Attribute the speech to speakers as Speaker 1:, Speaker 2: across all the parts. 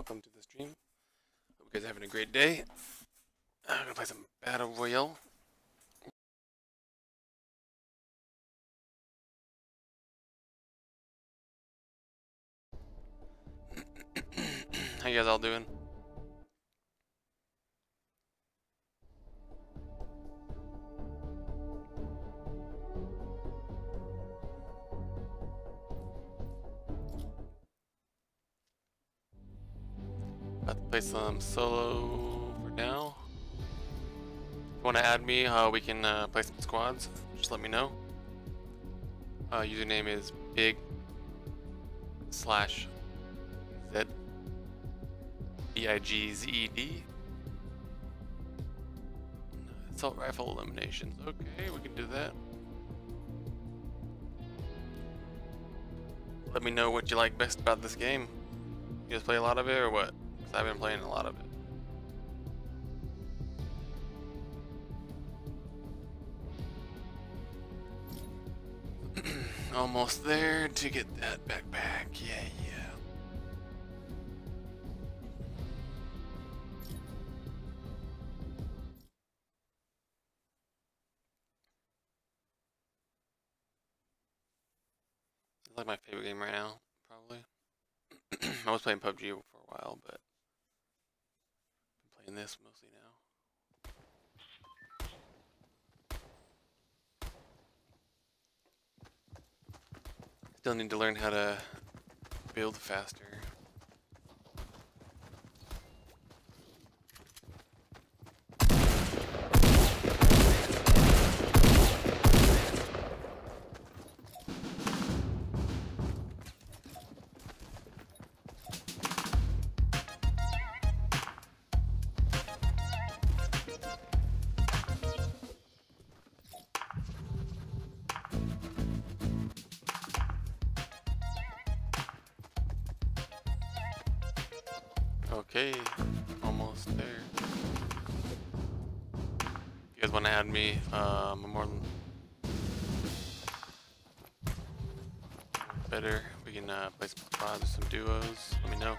Speaker 1: welcome to the stream. Hope you guys are having a great day. I'm gonna play some Battle Royale. How you guys all doing? About to play some solo for now. If you want to add me, we can play some squads. Just let me know. Username is big/Z BIGZED. Assault rifle eliminations. Okay, we can do that. Let me know what you like best about this game. You guys play a lot of it or what? Because I've been playing a lot of it. Almost there to get that backpack. Yeah. It's like my favorite game right now, probably. I was playing PUBG for a while, but I'm playing this mostly now. Still need to learn how to build faster. Okay, almost there. You guys want to add me? I'm more than better. We can play some squads, some duos. Let me know.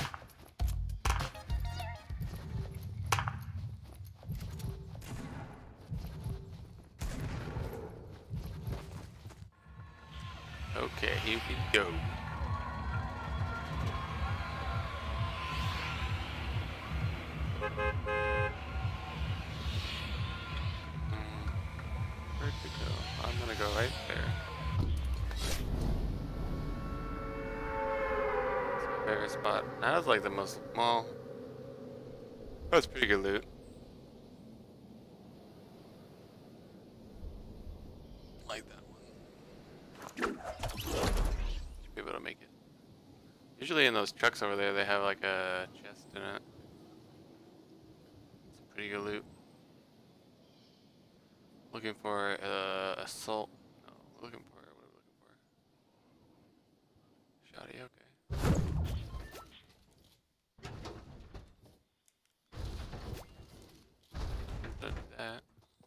Speaker 1: Okay, here we go. Where'd we go? I'm gonna go right there. It's my favorite spot. That was like the most, well, that was pretty good loot. Like that one. Should be able to make it. Usually in those trucks over there, they have like a chest in it. It's pretty good loot. Looking for assault. No, we're looking for, what are we looking for? Shoddy, okay. Don't do that.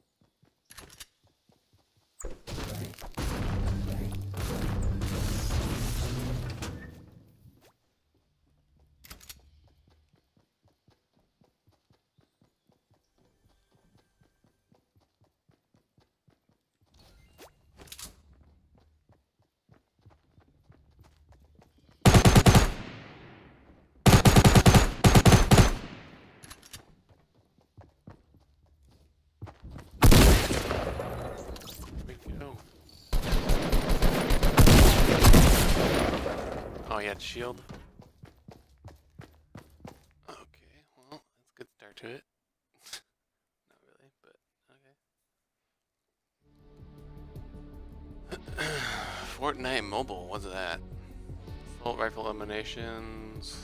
Speaker 1: Oh, he had shield. Okay, well, that's a good start to it. Not really, but okay. Fortnite Mobile, what's that? Assault rifle eliminations.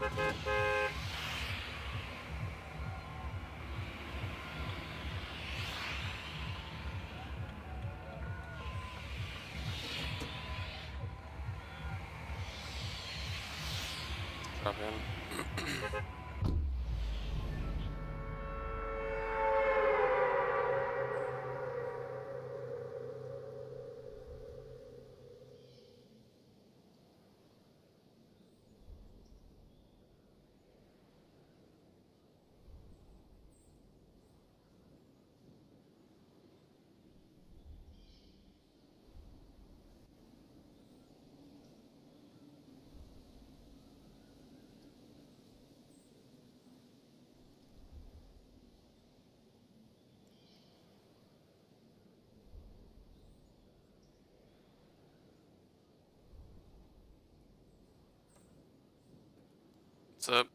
Speaker 1: Drop in. What's up?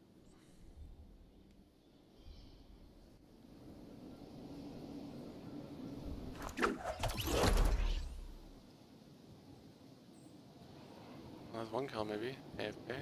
Speaker 1: Well, that's one kill maybe. AFK.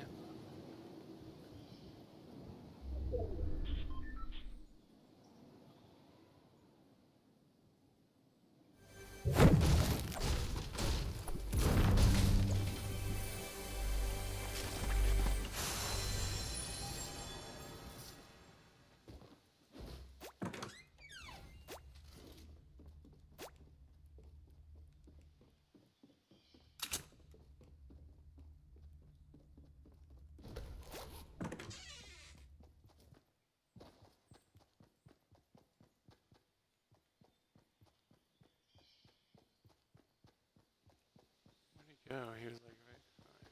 Speaker 1: Where'd he go? He was like right.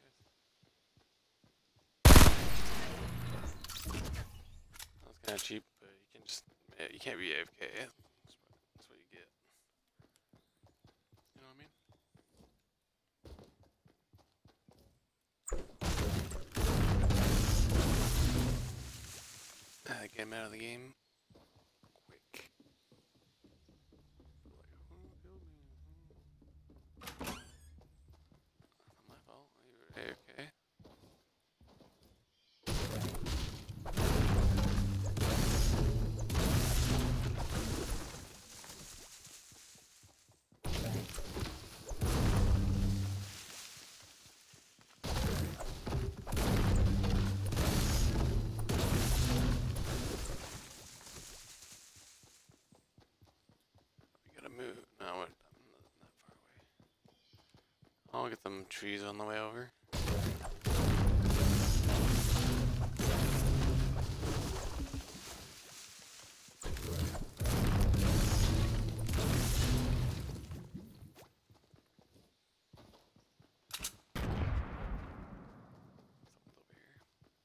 Speaker 1: Oh, I guess. That was kind of cheap, but you can just you can't be AFK. That's what you get. You know what I mean? Get him out of the game quick. Like, who killed me? Not my fault. You were AFK. Move. No, I'm not that far away. I'll get some trees on the way over. Someone's over here.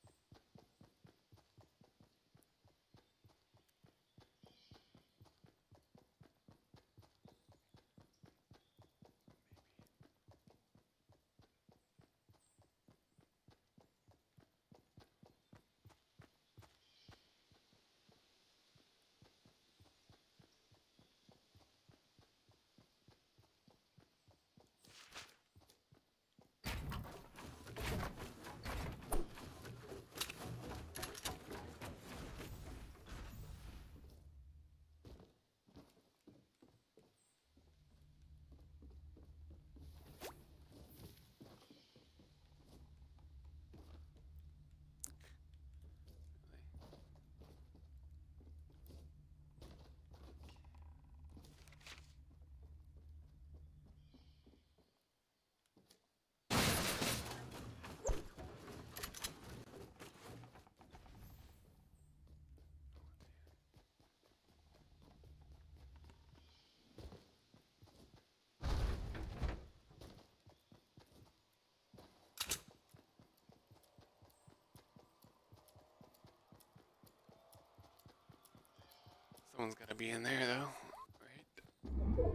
Speaker 1: Someone's gotta be in there though, right?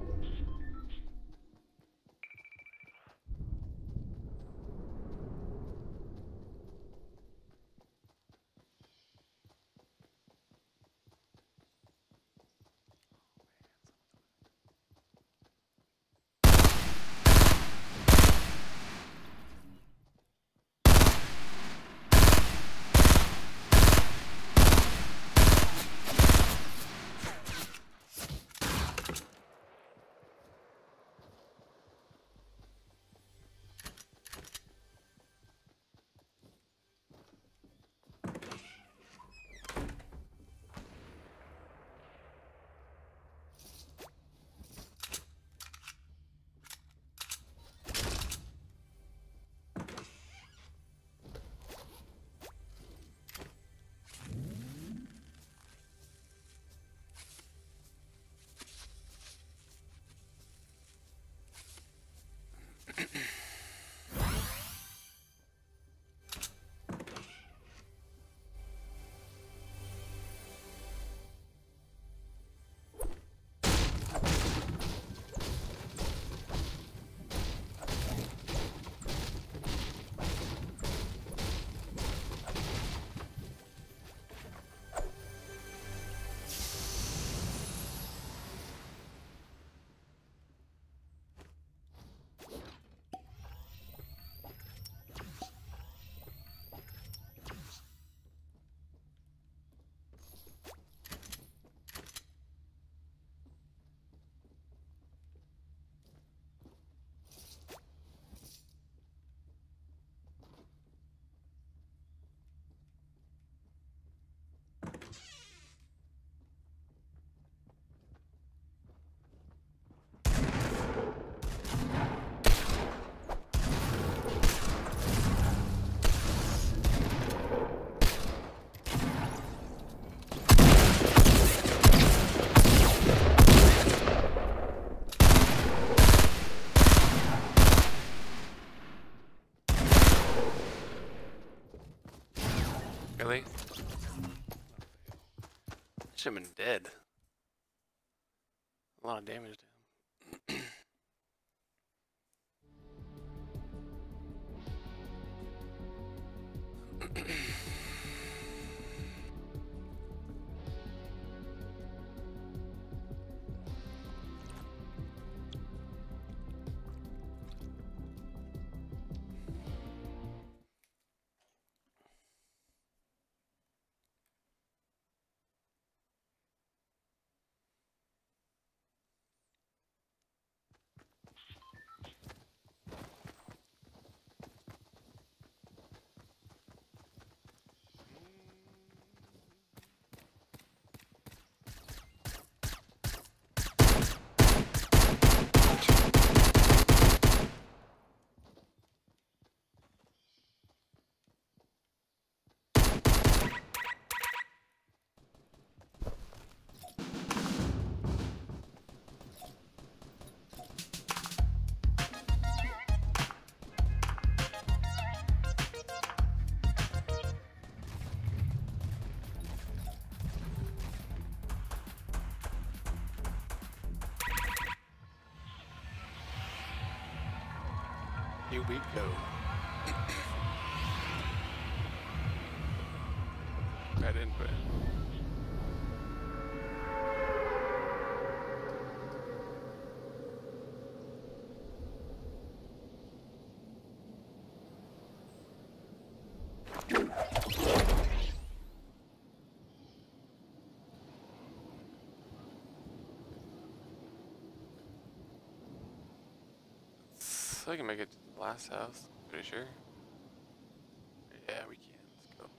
Speaker 1: Really? Should have been dead. A lot of damage to him. Here we go. Bad input. So I can make it to the last house, pretty sure. Yeah, we can. Let's go.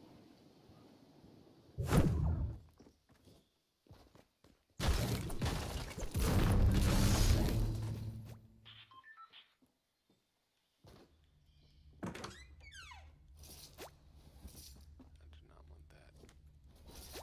Speaker 1: I do not want that.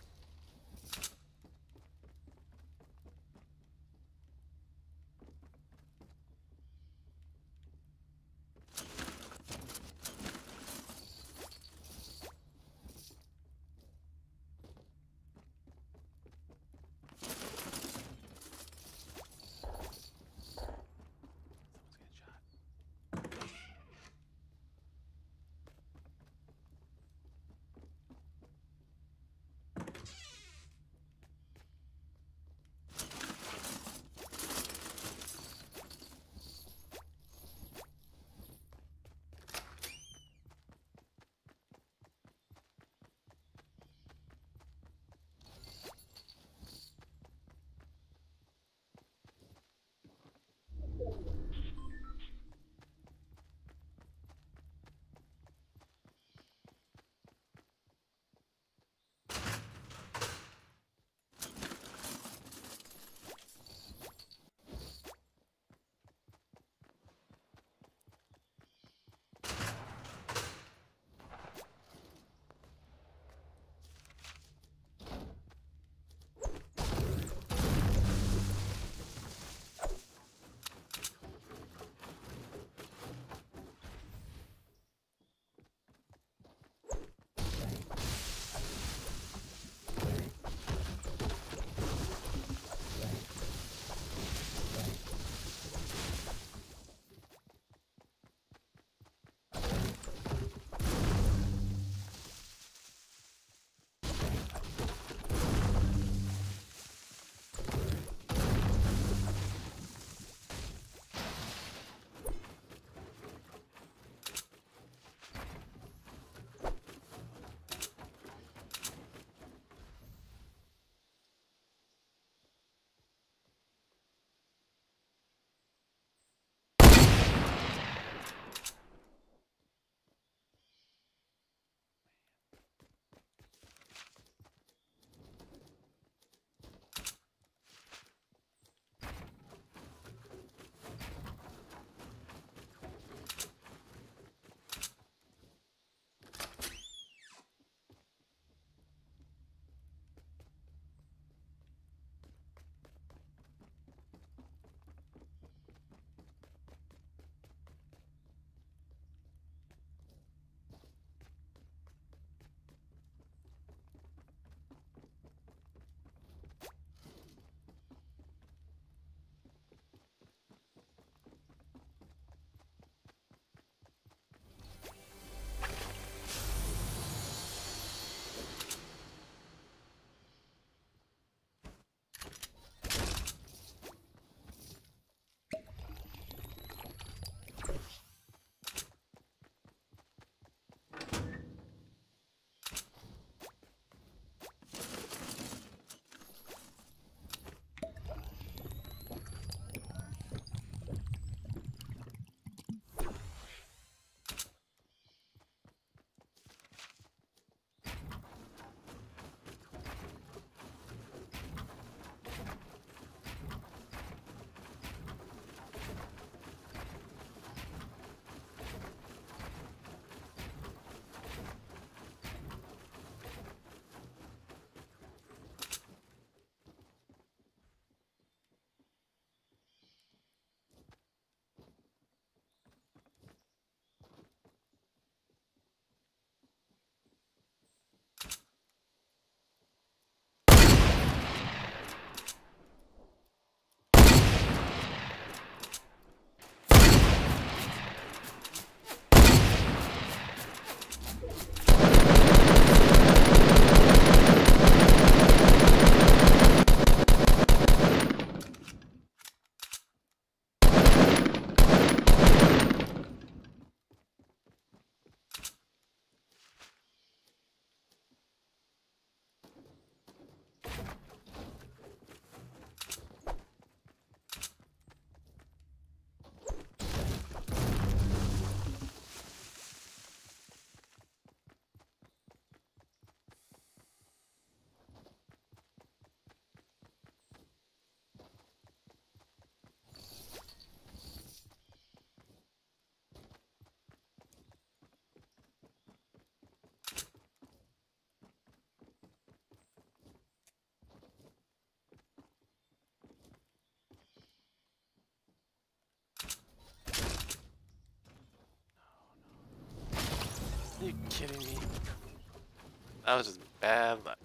Speaker 1: Are you kidding me? That was just bad luck.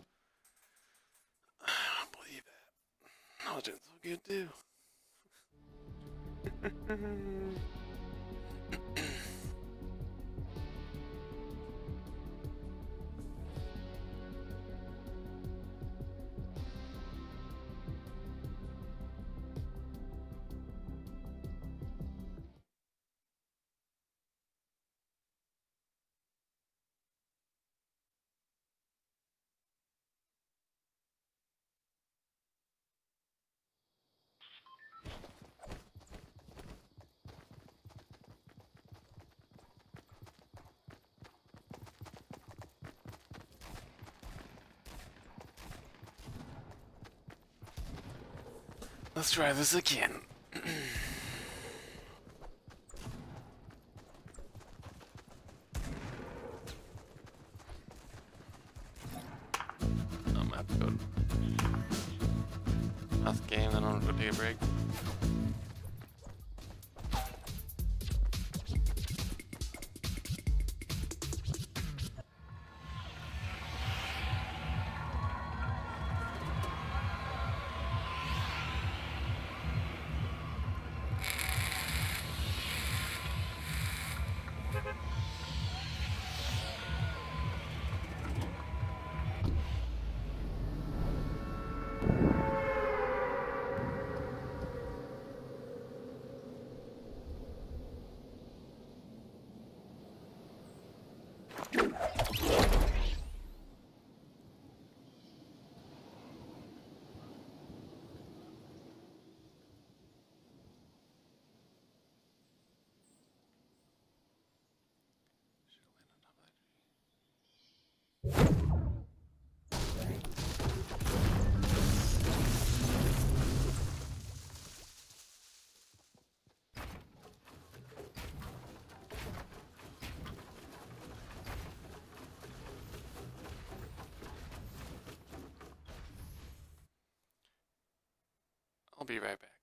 Speaker 1: I don't believe that. I was doing so good too. Let's try this again. I'm gonna have to go last game, then I'm gonna go take a break. I'll be right back.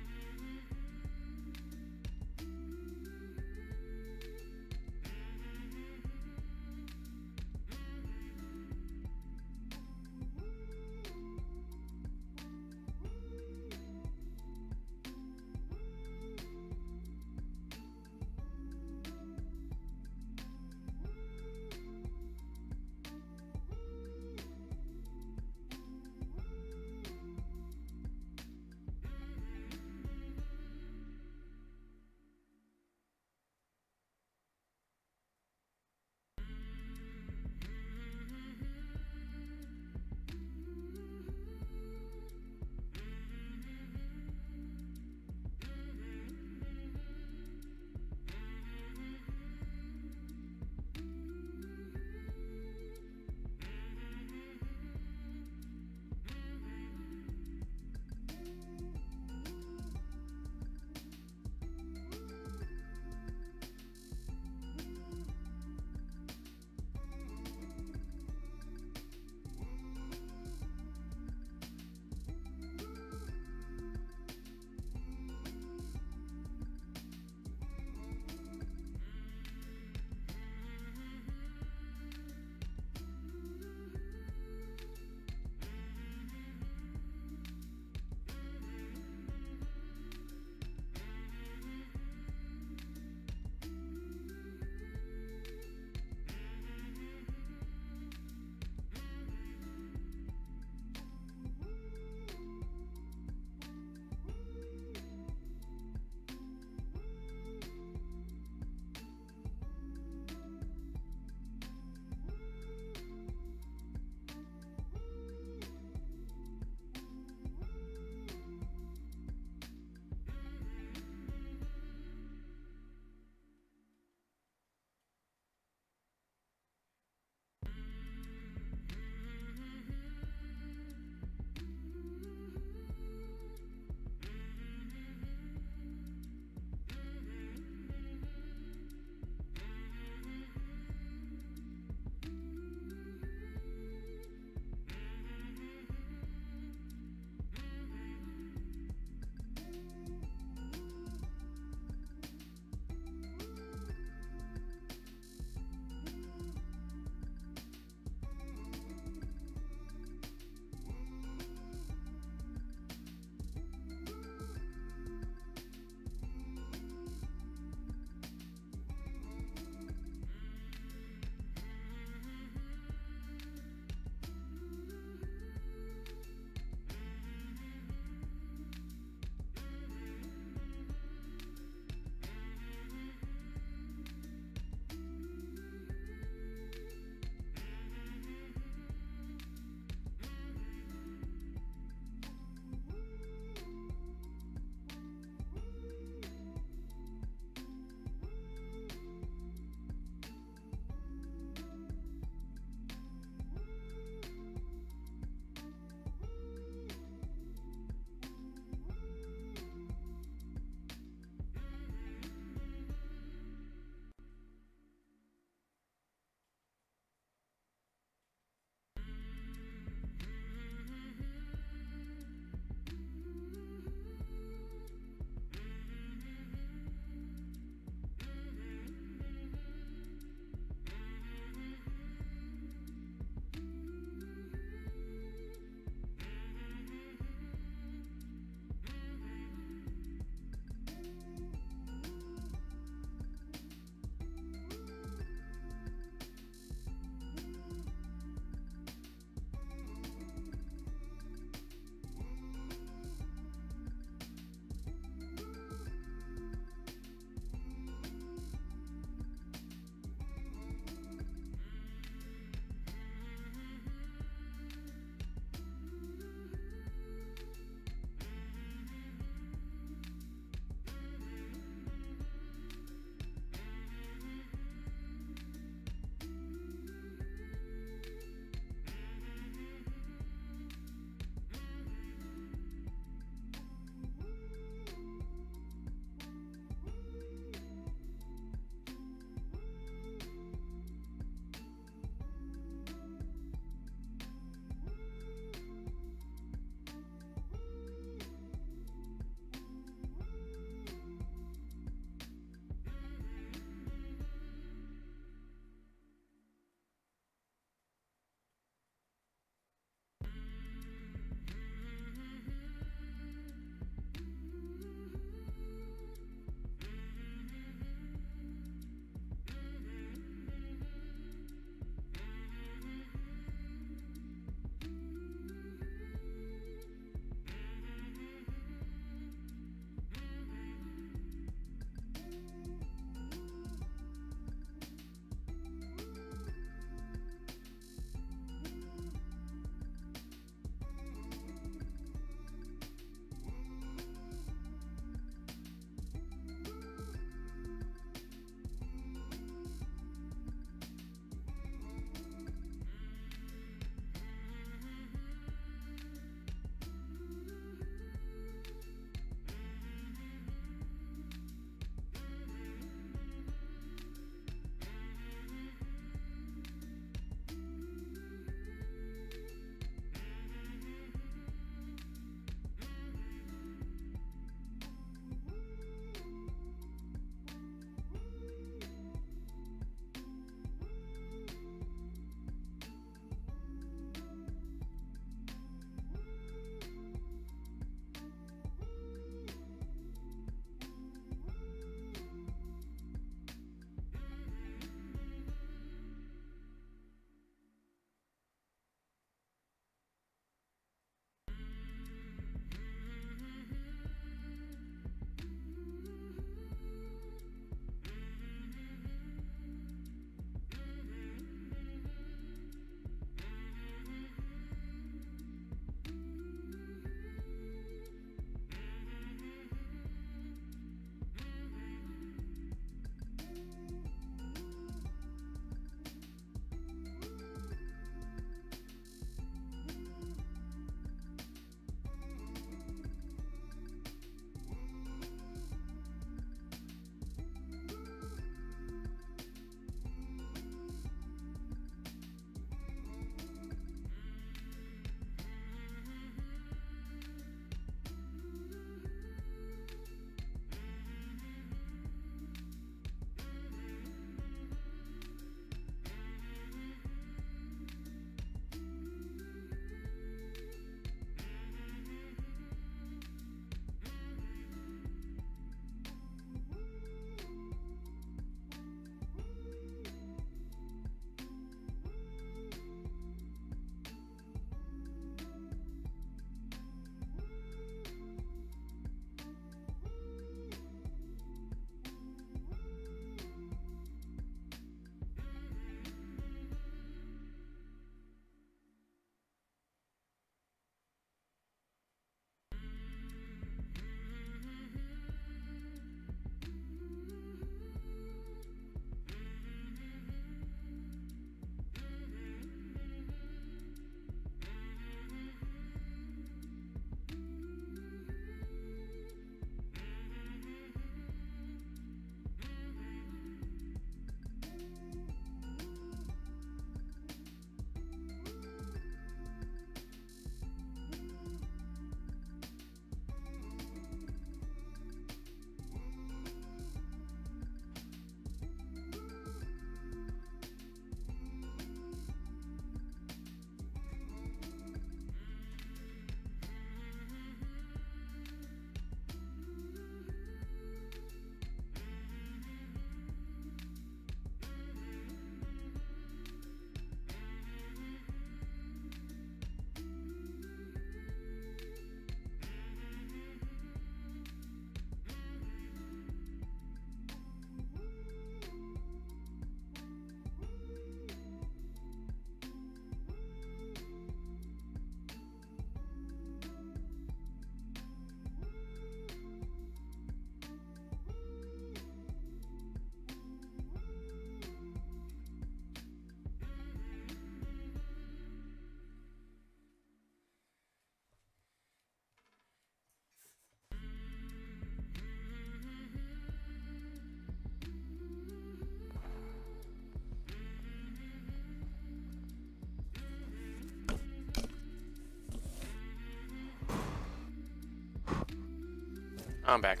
Speaker 1: I'm back.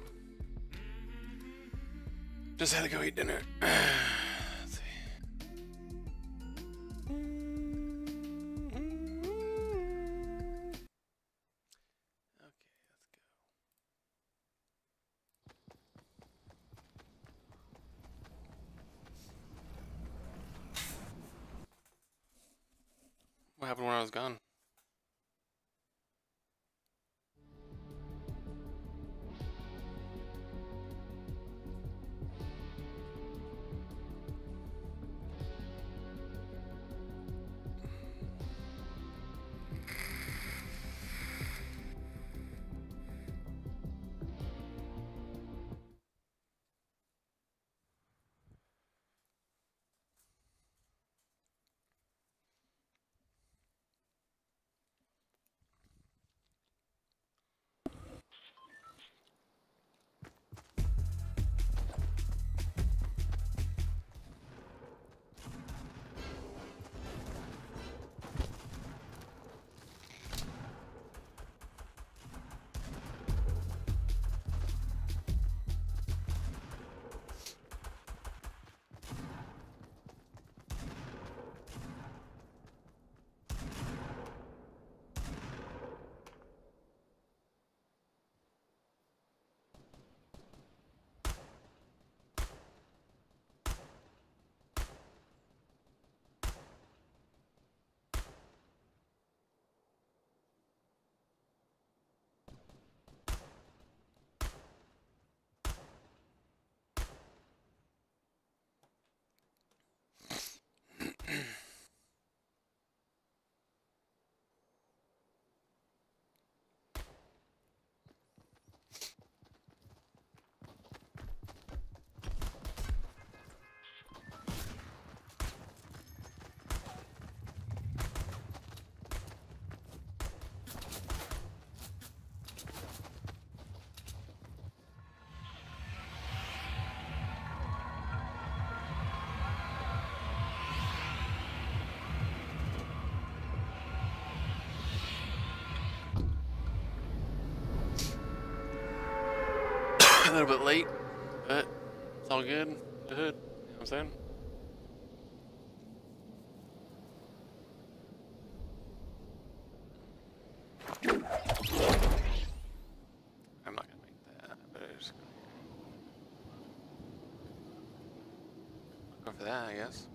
Speaker 1: Just had to go eat dinner. Let's see. Okay, let's go. What happened when I was gone? A little bit late, but it's all good. Good. You know what I'm saying? I'm not gonna make that, but I'm just gonna go for that, I guess.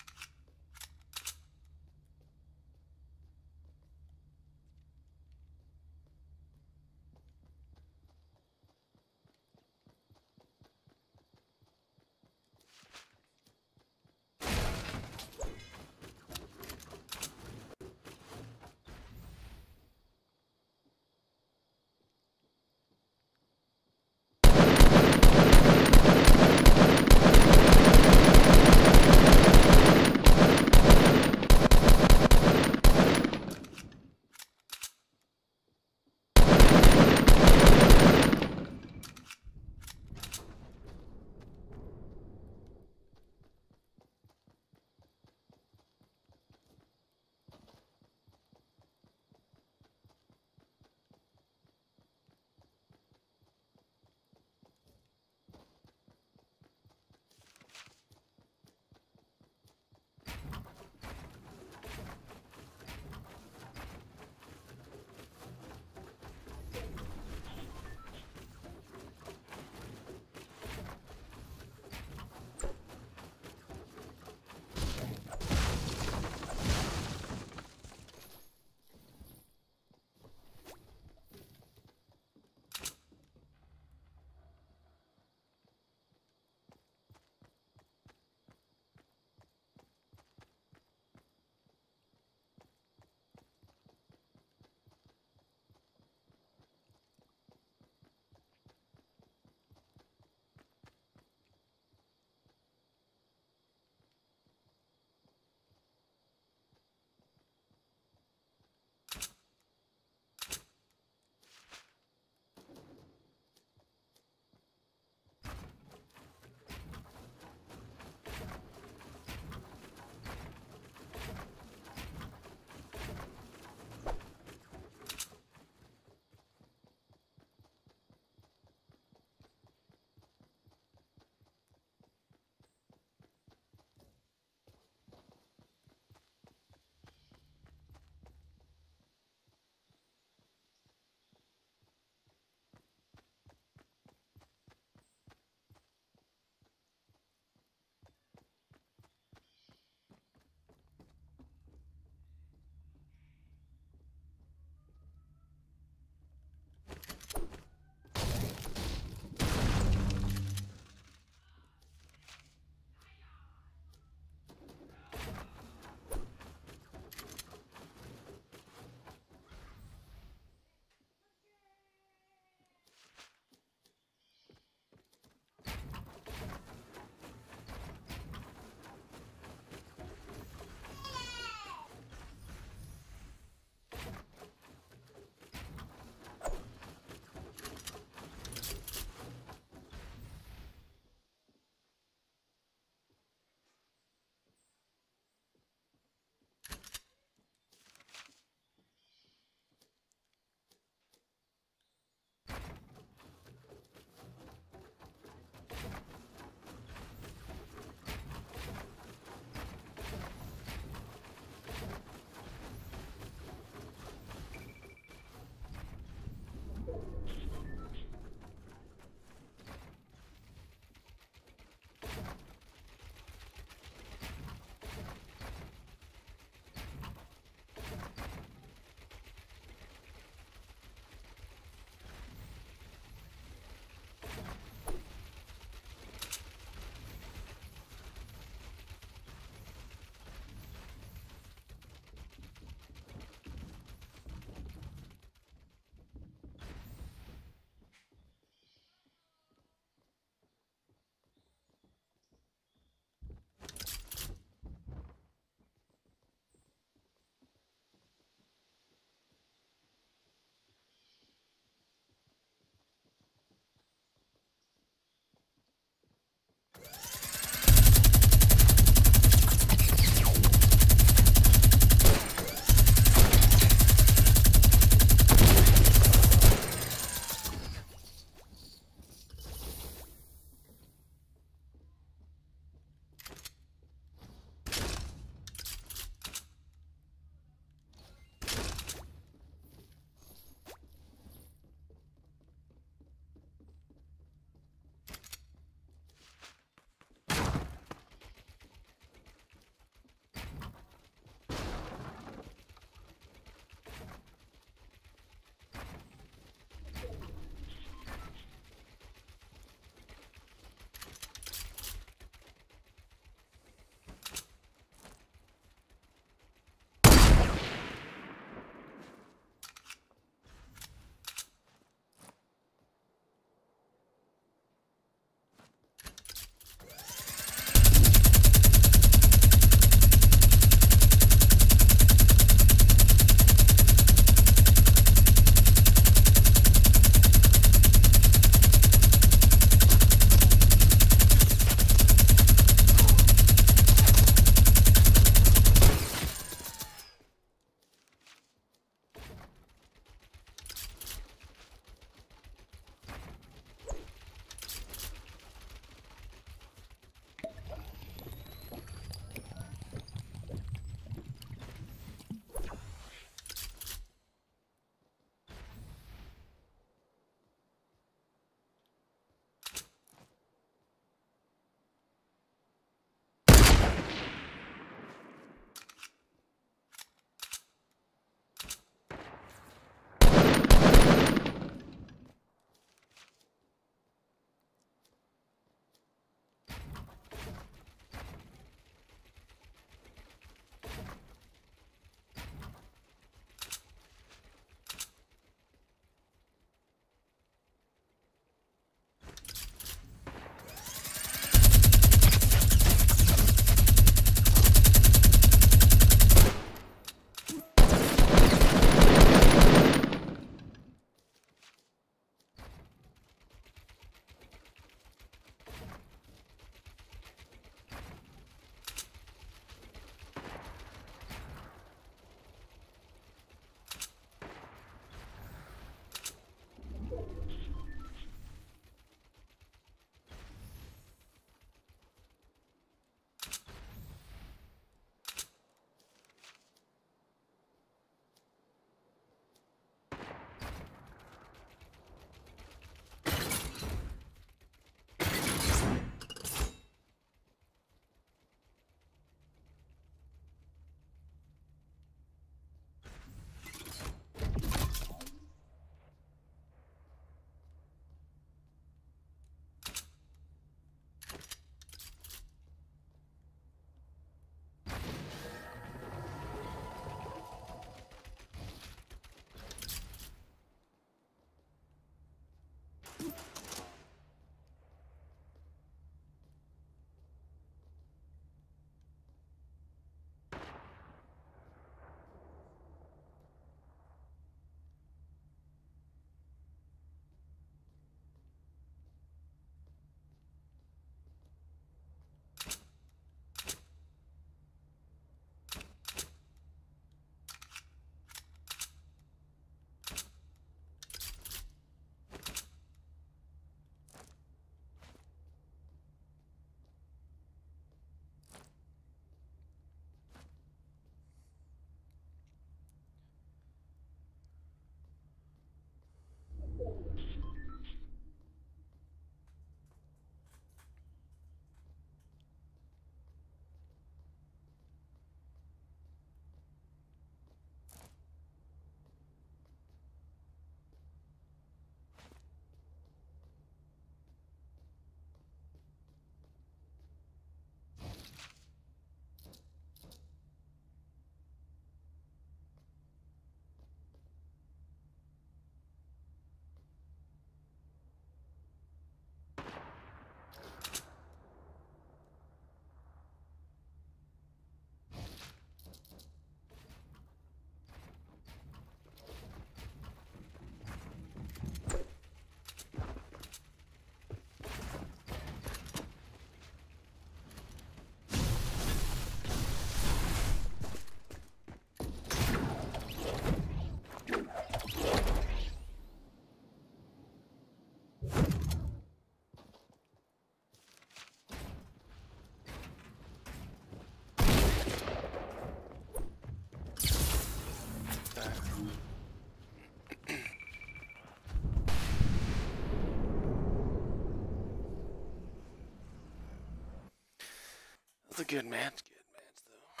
Speaker 1: It's a good match. Good match, though.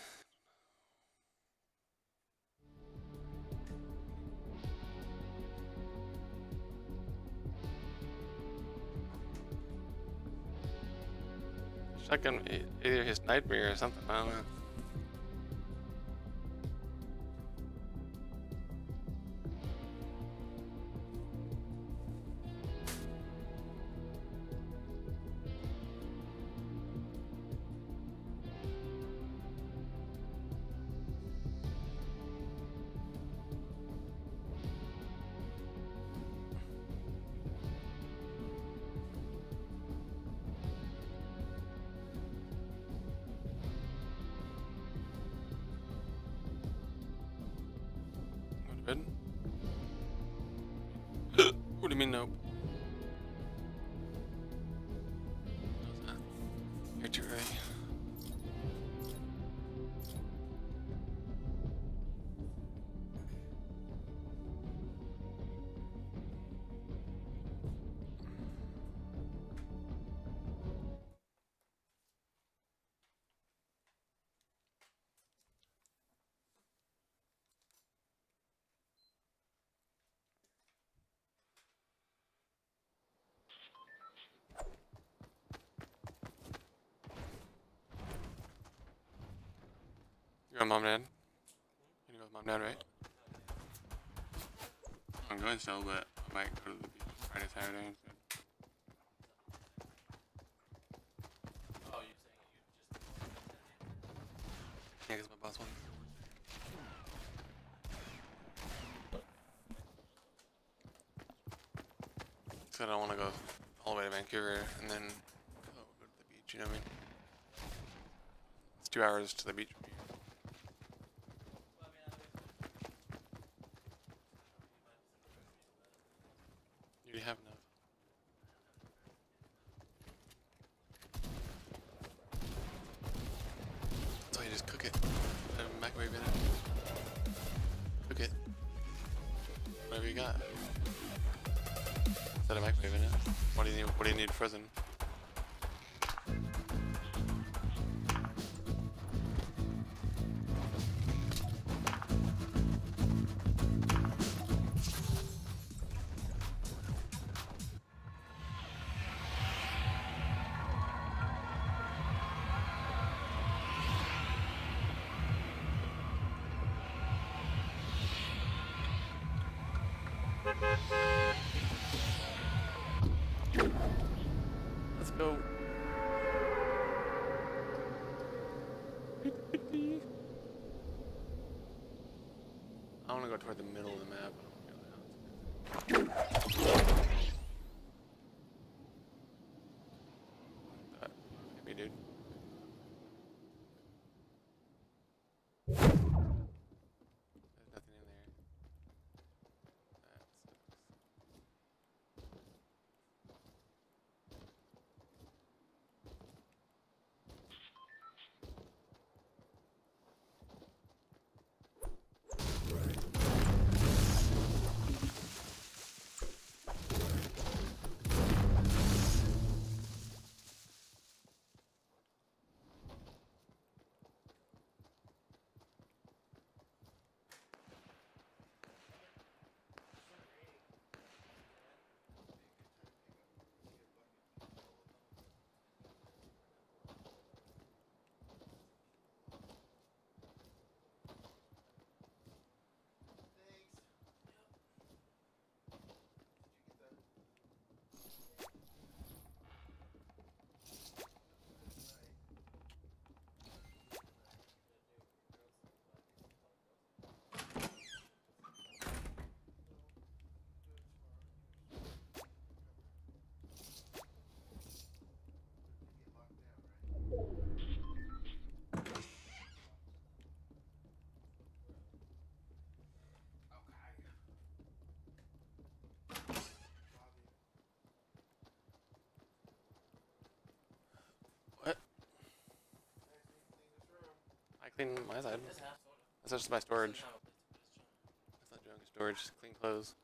Speaker 1: Shotgun, either his nightmare or something. I don't know. Good. What do you mean, nope? You're too early. You're on mom, dad? You go with mom, dad, right? I'm going still, but I might go to the beach Friday, Saturday instead. Oh, you're saying you just... Yeah, because my boss wants. So I don't want to go all the way to Vancouver and then go to the beach, you know what I mean? It's 2 hours to the beach from here. You have enough. So you just cook it. Put a microwave in it. Cook it. Whatever you got. Set a microwave in it. What do you need frozen? Let's go. I want to go toward the middle of the map. Maybe, dude. There's nothing in there. That sucks. What? I clean my side. That's just my storage. That's not junk storage, just clean clothes.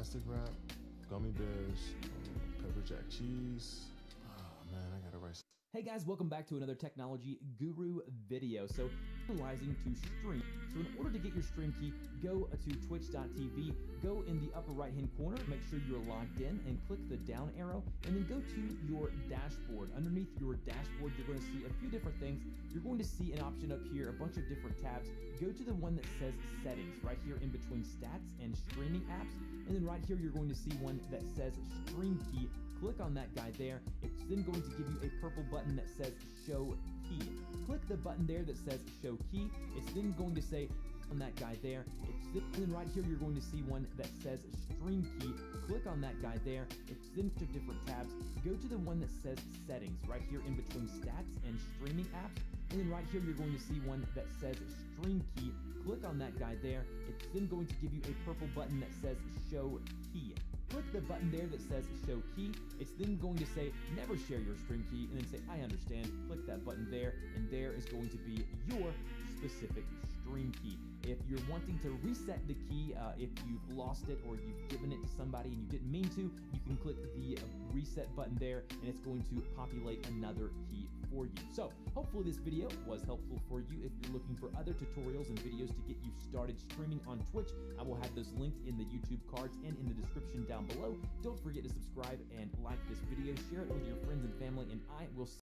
Speaker 2: plastic wrap, gummy bears, pepper jack cheese. Oh man, I gotta write.
Speaker 3: Hey guys, welcome back to another Technology Guru video. So, utilizing to stream. So in order to get your stream key, go to twitch.tv, go in the upper right hand corner, make sure you're logged in and click the down arrow, and then go to your dashboard. Underneath your dashboard, you're going to see a few different things. You're going to see an option up here, a bunch of different tabs. Go to the one that says settings right here in between stats and streaming apps. And then right here, you're going to see one that says stream key. Click on that guy there. It's then going to give you a purple button that says show key. Click the button there that says show key. It's then going to say on that guy there. And then right here, you're going to see one that says stream key. Click on that guy there. It's then to different tabs. Go to the one that says settings right here in between stats and streaming apps. And then right here, you're going to see one that says stream key. Click on that guy there. It's then going to give you a purple button that says show key. Click the button there that says show key. It's then going to say never share your stream key, and then say I understand. Click that button there, and there is going to be your specific stream key. If you're wanting to reset the key, if you've lost it or you've given it to somebody and you didn't mean to, you can click the reset button there, and it's going to populate another key for you. So hopefully this video was helpful for you. If you're looking for other tutorials and videos to get you started streaming on Twitch, I will have those linked in the YouTube cards and in the description down below. Don't forget to subscribe and like this video, share it with your friends and family, and I will see